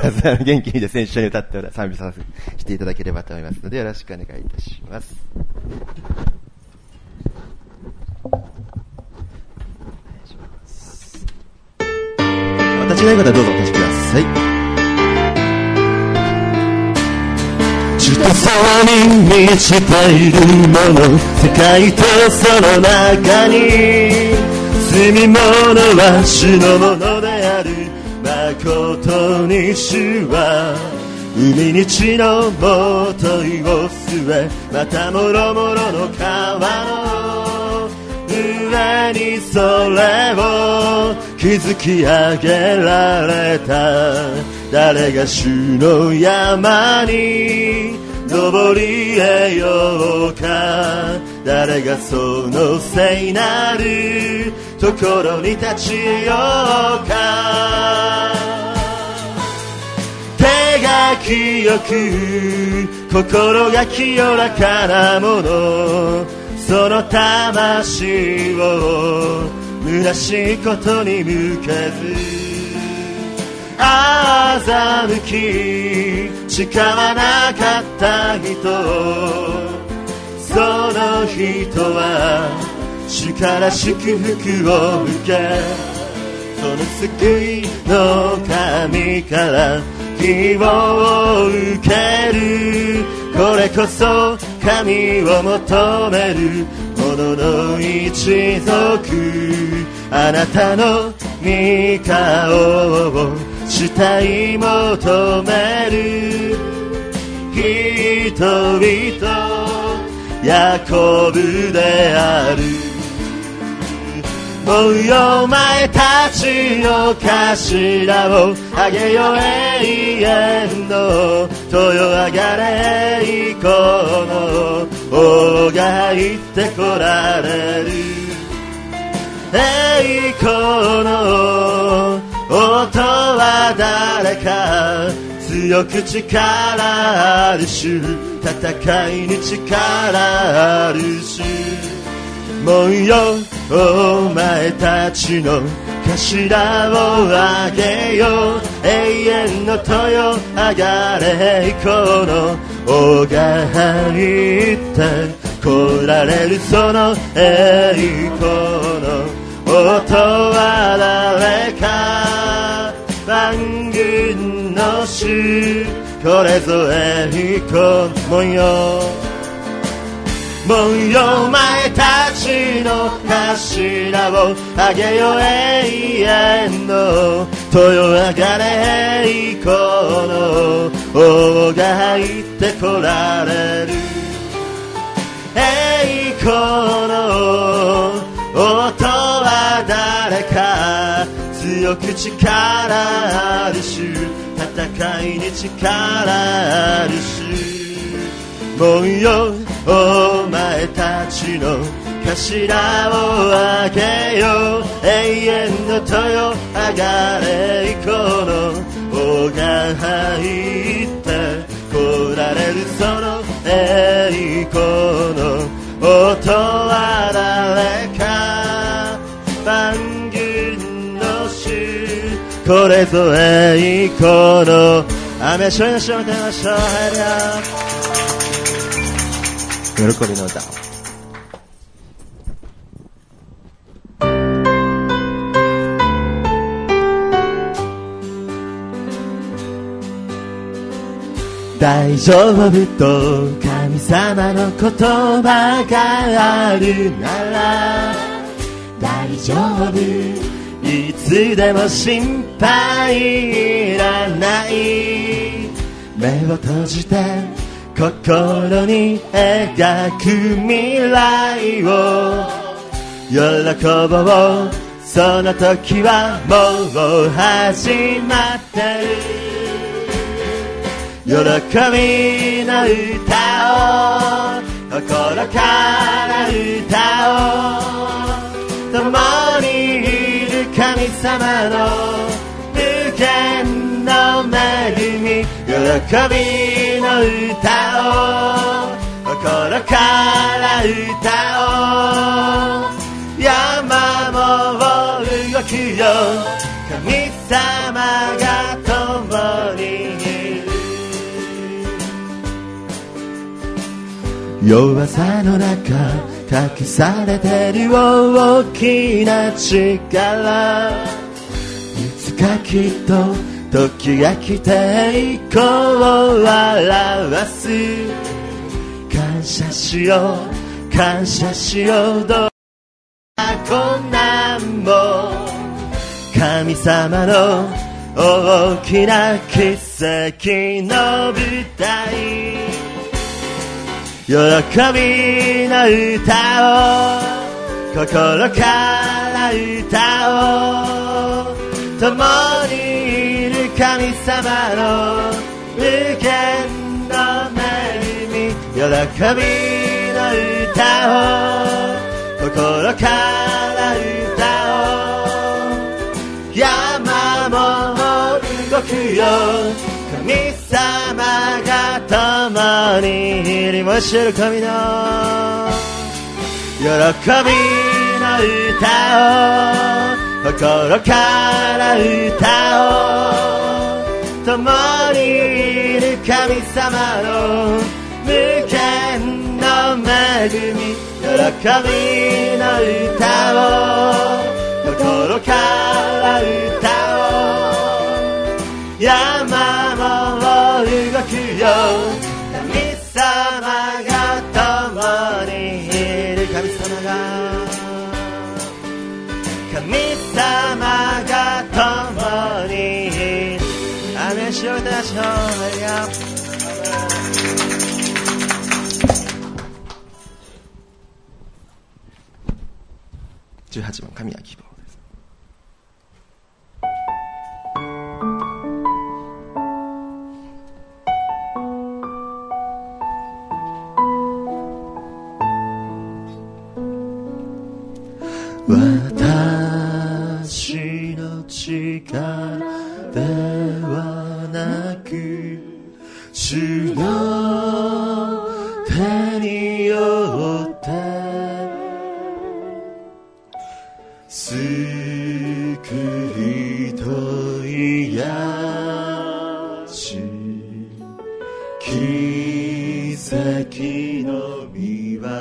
ます。元気にですね、一緒に歌って賛美させていただければと思いますので、よろしくお願いいたします。立ちない方はどうぞお立ちください。 近さに満ちているもの、世界とその中に住み物は主のものである。誠に主は海に地のもといを据え、またもろもろの川の上にそれを築き上げられた。誰が主の山に登り得ようか、誰がその聖なるところに立ち得ようか。手が清く心が清らかなもの、その魂を虚しいことに向けず、欺き誓わなかった人、その人は主から祝福を受け、その救いの神から希望を受ける。これこそ神を求める者の一族、あなたの御顔を慕い求める人々、ヤコブである。もうよ前たちの頭をあげよ永遠の豊上がれ栄光の王が行ってこられる。栄光の音は誰か、強く力ある主、戦いに力ある主。もうよお前たちの頭をあげよ、永遠の豊上がれ栄光の王が入って来られる。その栄光の音は誰か、万軍の主、これぞ栄光。もうよ前たちの頭をあげよ永遠の豊上がれ栄光の王が入ってこられる。栄光の音は誰か、強く力ある主、戦いに力ある主。もうよお前たちの頭をあげよ、永遠の豊上がれ栄光の王が入って来られる。その栄光の音は誰か、万軍の主、これぞ栄光のアメションションでましょう。ハレルヤ。喜びの歌。大丈夫と神様の言葉があるなら大丈夫、いつでも心配いらない。目を閉じて心に描く未来を喜ぼう、その時はもう始まってる。喜びの歌を心から歌おう、共にいる神様の無限の恵み、喜びの歌を心から歌おう。山も動くよ、神様が共に弱さの中隠されてる大きな力、いつかきっと時が来て栄光を表す。感謝しよう感謝しよう、どう困難も神様の大きな奇跡の舞台、喜びの歌を心から歌おう、共にいる神様の無限の恵み、喜びの歌を心から歌おう、山も動くよ神様が共にいる、もし喜びの喜びの歌を心から歌おう、共にいる神様の無限の恵み、喜びの歌を心から歌おう、山も動くよ神様が共にいる、神様が共にいる。アメンしよういたしよう。 18番神は希望です。 私の力ではなく主の手によって救いと癒し奇跡の御業、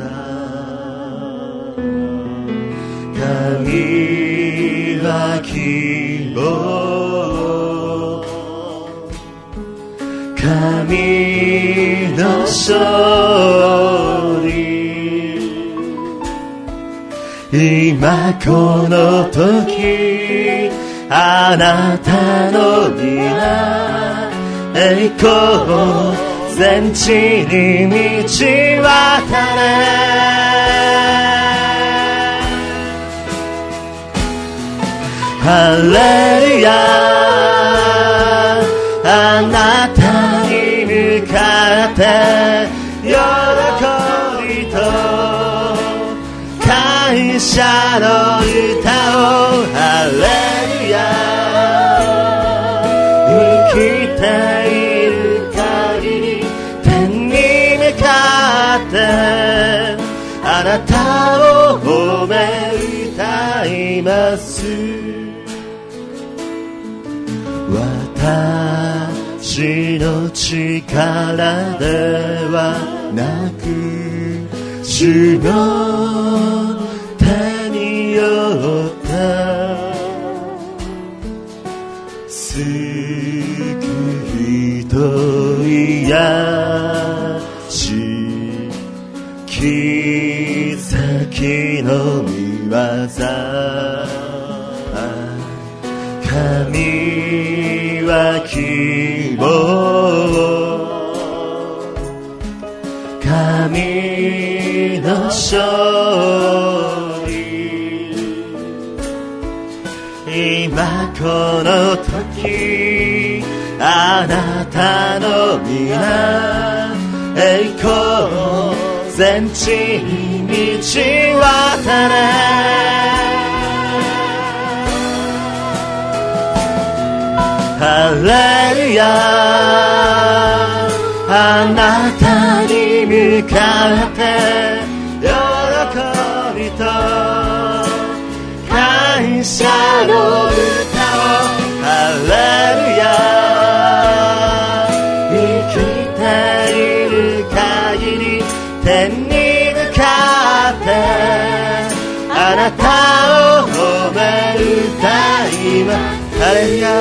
神は希望、神の勝利、今この時あなたの皆栄光を全地に満ち渡れ、ハレルヤ、あなたに向かって喜びと感謝の歌を、ハレルヤ、生きている限り天に向かってあなたを褒め歌います。私の力ではなく主の手によって救いと癒し奇跡の御業、神は希望、神の勝利、今この時あなたの皆栄光を全地に満ち渡れ、ハレルヤ、あなたに向かって喜びと感謝の歌を、ハレルヤ、生きている限り天に向かってあなたを褒め歌います。ハレルヤ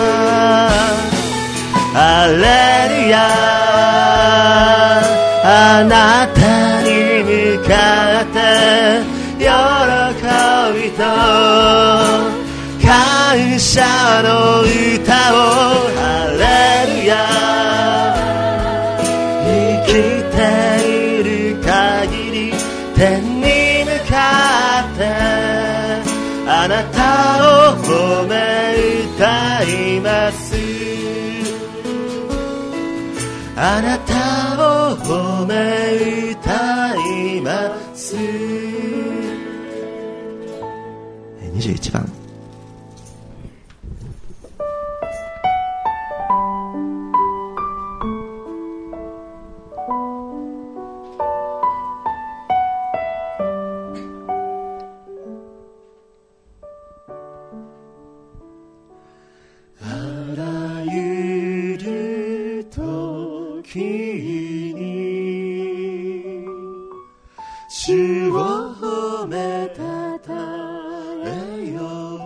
ハレルヤ、あなたに向かって喜びと感謝の歌をハレルヤ、生きている限り天に向かってあなたを褒め歌います。あなたを褒め歌います。21番。主を褒めたたえよ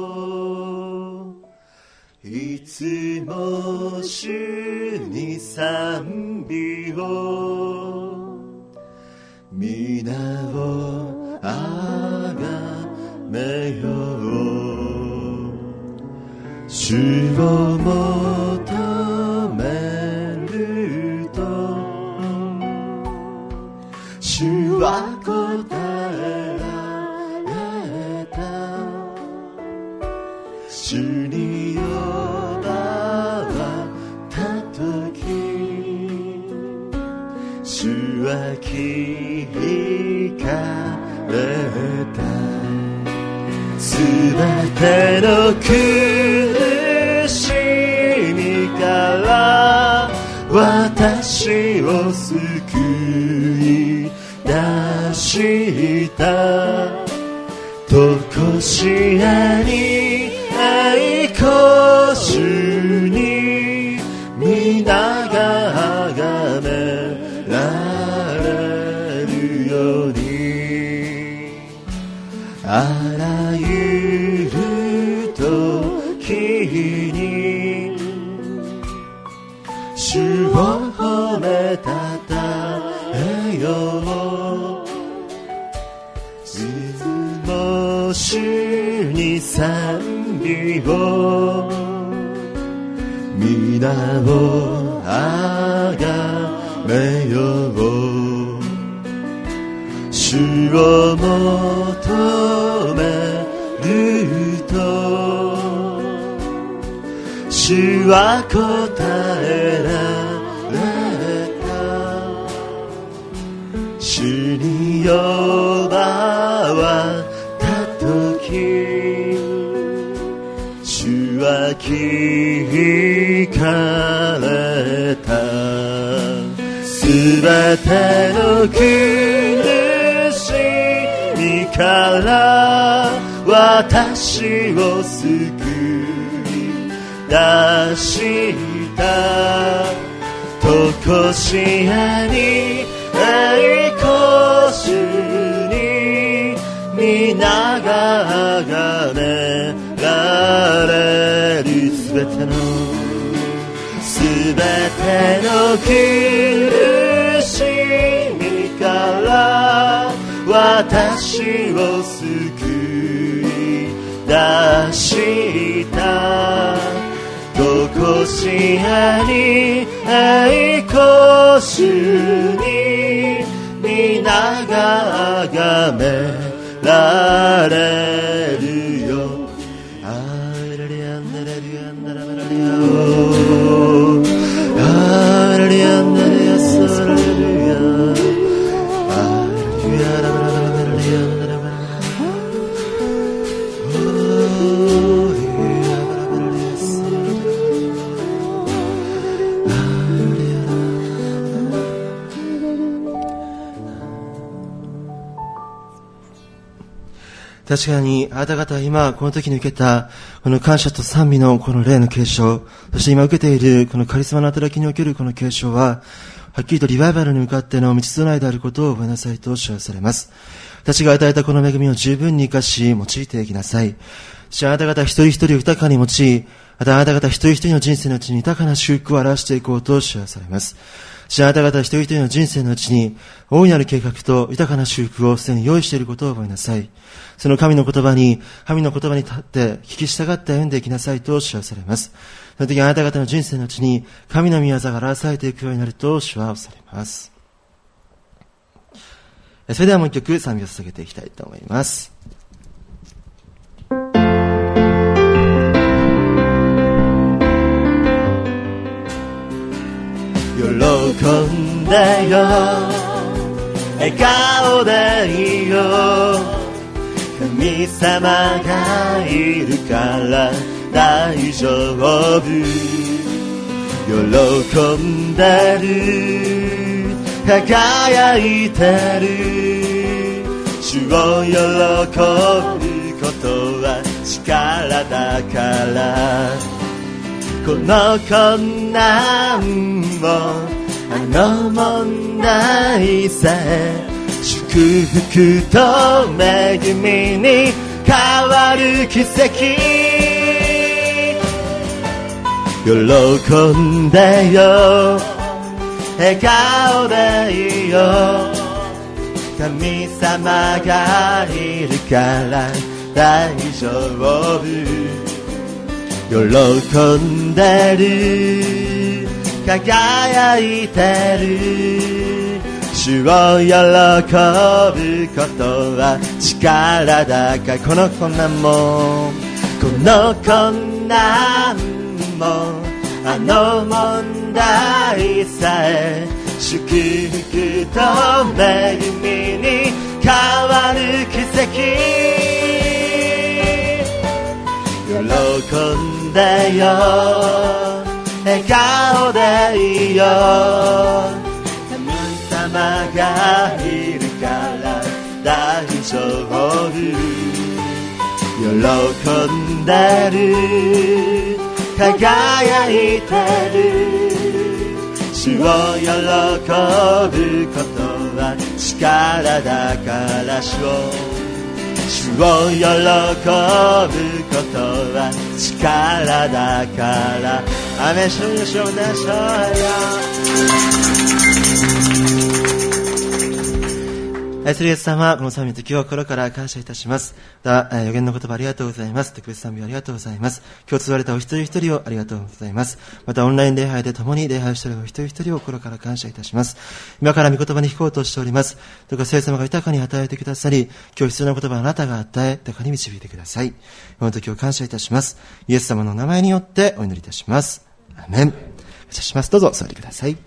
う、いつも主に賛美を、皆をあがめよう、主を求めると主は答えられた、主に呼ばわったとき主は聞かれた、すべての苦しみから私を救い出したとこしえに栄光主に皆が崇められるように、あらゆる時に主を褒めたたえよう、いつも主に賛美を、皆をあがめよう、主を求めると主は答えられた、主に呼ばわったとき主は聞かれた、すべての苦しみから私を救い出したとこしえに栄光主に皆が崇められる、すべての苦しみから私を救い出したとこしえに栄光主に皆が崇められるよ、あらりやんだらりやんだららりやお、あらりやんだらやさらりや、あらりやららららりやんだらら、おいやらららりやさらり、あらりやら。確かにあなた方は今この時に受けたこの感謝と賛美のこの霊の継承、そして今受けているこのカリスマの働きにおけるこの継承ははっきりとリバイバルに向かっての道備えであることを覚えなさいと知らされます。私が与えたこの恵みを十分に生かし、用いていきなさい。あなた方一人一人を豊かに用い、またあなた方一人一人の人生のうちに豊かな祝福を表していこうと知らされます。あなた方一人一人の人生のうちに、大いなる計画と豊かな祝福をすでに用意していることを覚えなさい。その神の言葉に立って聞き従って歩んでいきなさいと知らされます。その時あなた方の人生のうちに、神の御業が表されていくようになると主はおされます。それではもう一曲賛美を捧げていきたいと思います。喜んでよ、笑顔でいいよ、神様がいるから大丈夫。喜んでる、輝いてる、主を喜ぶことは力だから。この困難もあの問題さえ祝福と恵みに変わる奇跡。喜んでよ、笑顔でいいよ、神様がいるから大丈夫。喜んでる、輝いてる、主を喜ぶことは力だから。この困難もあの問題さえ祝福と恵みに変わる奇跡。喜んでよ、笑顔でいいよ、神様がいるから大丈夫。喜んでる、輝いてる、主を喜ぶことは力だから。主を喜ぶことは力だから。アメシュシュナショヤ。愛するイエス様、この賛美の時を心から感謝いたします。また、予言の言葉ありがとうございます。特別賛美ありがとうございます。今日集われたお一人一人をありがとうございます。またオンライン礼拝で共に礼拝しているお一人一人を心から感謝いたします。今から御言葉に聞こうとしております。どうか聖様が豊かに与えてくださり、今日必要な言葉をあなたが与え、豊かに導いてください。この時を感謝いたします。イエス様の名前によってお祈りいたします。アメン。感謝します。どうぞお座りください。